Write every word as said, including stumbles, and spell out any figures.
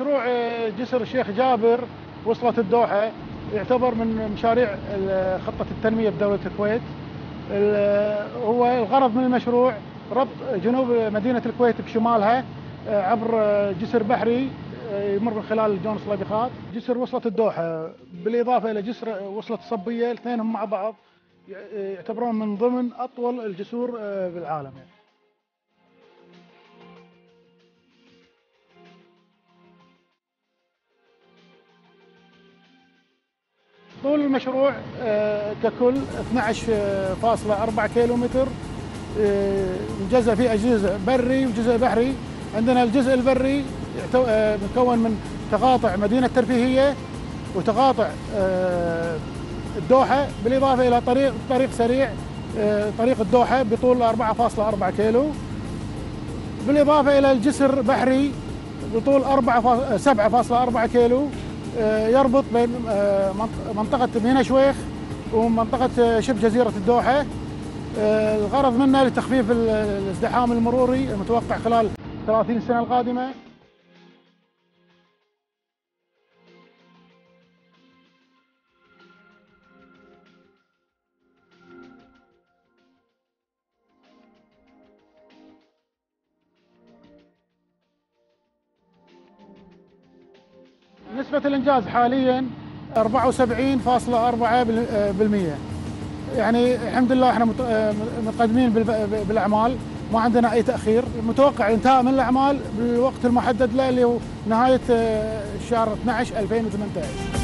مشروع جسر الشيخ جابر وصلة الدوحة يعتبر من مشاريع خطة التنمية بدولة الكويت. هو الغرض من المشروع ربط جنوب مدينة الكويت بشمالها عبر جسر بحري يمر من خلال جون صليبيخات. جسر وصلة الدوحة بالإضافة إلى جسر وصلة الصبية، الاثنينهم مع بعض يعتبرون من ضمن أطول الجسور بالعالم. يعني. طول المشروع ككل اثني عشر فاصلة أربعة كيلومتر، مجزء فيه جزء بري وجزء بحري. عندنا الجزء البري مكون من تقاطع مدينة ترفيهية وتقاطع الدوحة، بالإضافة إلى طريق طريق سريع طريق الدوحة بطول أربعة فاصلة أربعة كيلو، بالإضافة إلى الجسر بحري بطول سبعة فاصلة أربعة كيلو يربط بين منطقة مينا شويخ ومنطقة شبه جزيرة الدوحة. الغرض منه لتخفيف الازدحام المروري المتوقع خلال ثلاثين سنة القادمة. نسبة الإنجاز حالياً أربعة وسبعين فاصلة أربعة بالمئة، يعني الحمد لله احنا متقدمين بالأعمال، ما عندنا أي تأخير. متوقع الانتهاء من الأعمال بالوقت المحدد له اللي هو نهاية الشهر اثني عشر ألفين وثمانية عشر.